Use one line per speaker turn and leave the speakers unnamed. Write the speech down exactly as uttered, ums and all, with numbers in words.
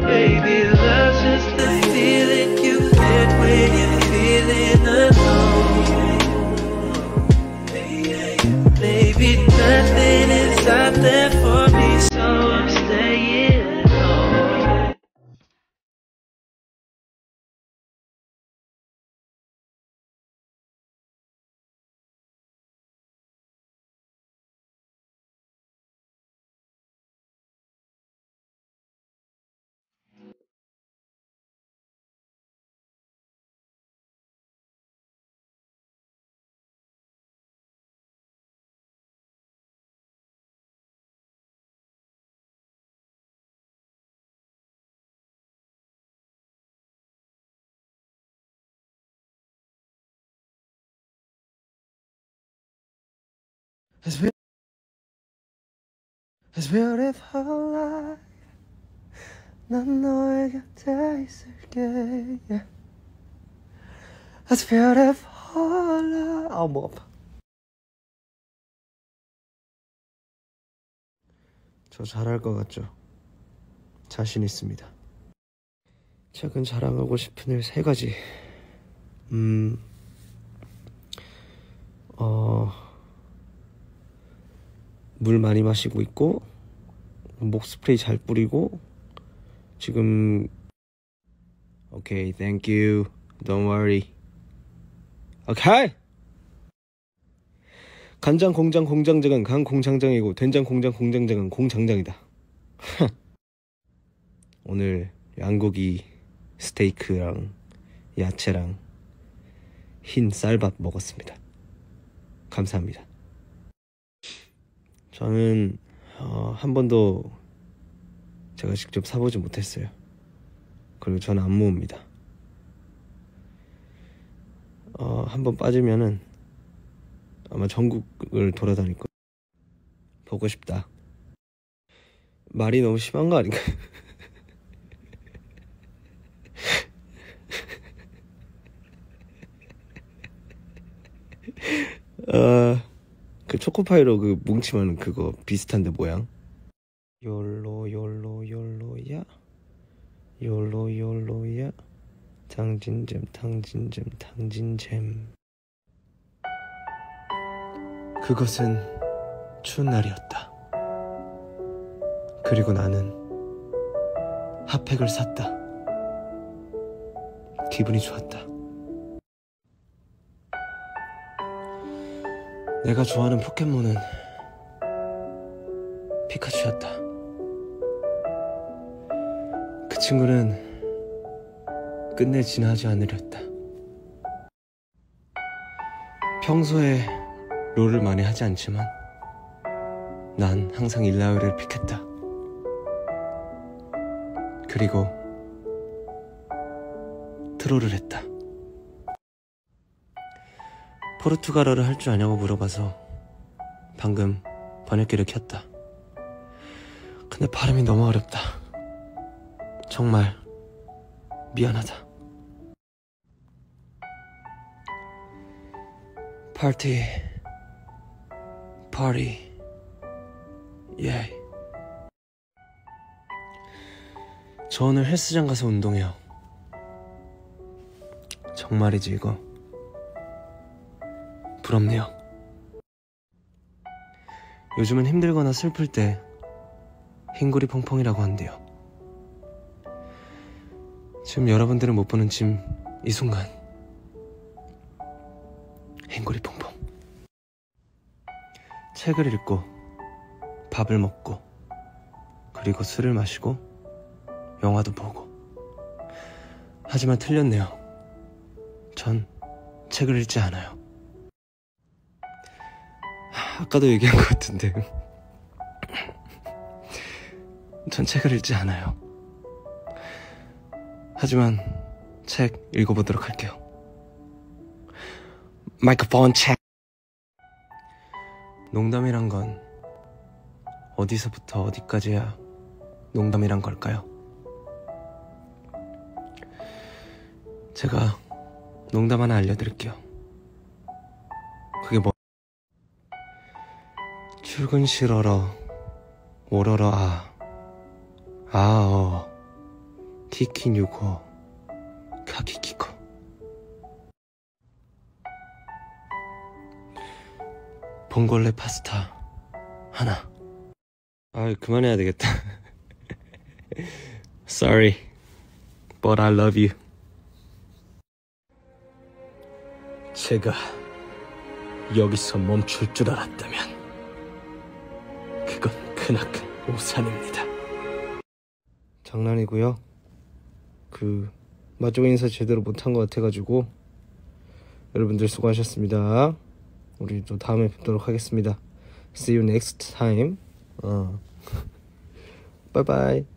Baby, love's just the feeling you get when you're feeling alone. Baby, nothing is out there for me, so I'm staying home.
It's, be- it's beautiful life. 난 너의 곁에 있을게. Yeah. It's beautiful life. 아, 뭐 아파. 저 잘할 것 같죠? 자신 있습니다. 최근 자랑하고 싶은 일 세 가지. 음, 어, 물 많이 마시고 있고, 목 스프레이 잘 뿌리고, 지금, 오케이, thank you, don't worry. 오케이! 간장 공장 공장장은 간 공장장이고, 된장 공장 공장장은 공장장이다. 오늘 양고기 스테이크랑 야채랑 흰 쌀밥 먹었습니다. 감사합니다. 저는 어, 한 번도 제가 직접 사보지 못했어요. 그리고 저는 안 모읍니다. 어, 한 번 빠지면은 아마 전국을 돌아다닐 거예요. 보고 싶다. 말이 너무 심한 거 아닌가? 어, 그 초코파이로 그 뭉치면 그거 비슷한데 모양. 욜로 욜로 욜로야 욜로 욜로야 탕진잼 탕진잼 탕진잼. 그것은 추운 날이었다. 그리고 나는 핫팩을 샀다. 기분이 좋았다. 내가 좋아하는 포켓몬은 피카츄였다. 그 친구는 끝내 진화하지 않으려 했다. 평소에 롤을 많이 하지 않지만 난 항상 일라오를 픽했다. 그리고 트롤을 했다. 포르투갈어를 할 줄 아냐고 물어봐서 방금 번역기를 켰다. 근데 발음이 너무 어렵다. 정말 미안하다. 파티 파티 예. 저 오늘 헬스장 가서 운동해요. 정말이지 이거? 부럽네요. 요즘은 힘들거나 슬플 때 흰골이 펑펑이라고 한대요. 지금 여러분들은 못 보는 지금 이 순간 흰골이 펑펑. 책을 읽고 밥을 먹고 그리고 술을 마시고 영화도 보고. 하지만 틀렸네요. 전 책을 읽지 않아요. 아까도 얘기한 것 같은데 전 책을 읽지 않아요. 하지만 책 읽어보도록 할게요. 마이크폰 책. 농담이란 건 어디서부터 어디까지야 농담이란 걸까요? 제가 농담 하나 알려드릴게요. 그게 뭐? 출근 싫어러 오러러 아 아어 디키뉴고 카키키코. 봉골레 파스타 하나. 아, 그만해야 되겠다. Sorry, but I love you. 제가 여기서 멈출 줄 알았다면 그건 크나큰 오산입니다. 장난이고요. 그 마지막 인사 제대로 못한 것 같아가지고 여러분들 수고하셨습니다. 우리 또 다음에 뵙도록 하겠습니다. See you next time. 어. Bye bye.